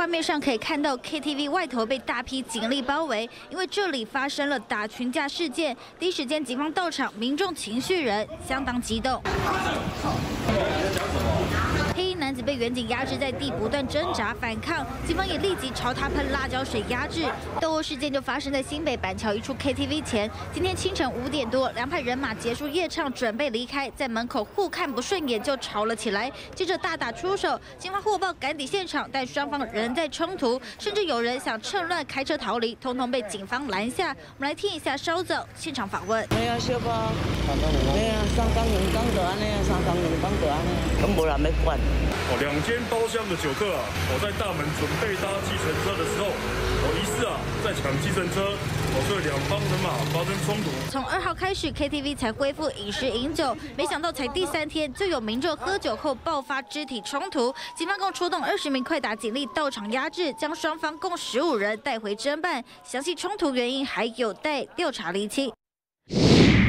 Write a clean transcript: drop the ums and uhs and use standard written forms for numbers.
画面上可以看到 KTV 外头被大批警力包围，因为这里发生了打群架事件。第一时间警方到场，民众情绪相当激动。黑衣男子被远警压制在地，不断挣扎反抗，警方也立即朝他喷辣椒水压制。斗殴事件就发生在新北板桥一处 KTV 前。今天清晨5点多，两派人马结束夜唱，准备离开，在门口互看不顺眼就吵了起来，接着大打出手。警方获报赶抵现场，但双方仍在冲突，甚至有人想趁乱开车逃离，通通被警方拦下。我们来听一下稍早现场访问。 没有小包，没有3工2工就安尼啊，3工2工就安尼，都无人要管。 2间包厢的酒客啊，我在大门准备搭计程车的时候，我疑似在抢计程车，所以两方人马发生冲突。 从2号开始 ，KTV 才恢复饮食饮酒，没想到才第3天就有民众喝酒后爆发肢体冲突，警方共出动20名快打警力到场压制，将双方共15人带回侦办。详细冲突原因还有待调查厘清。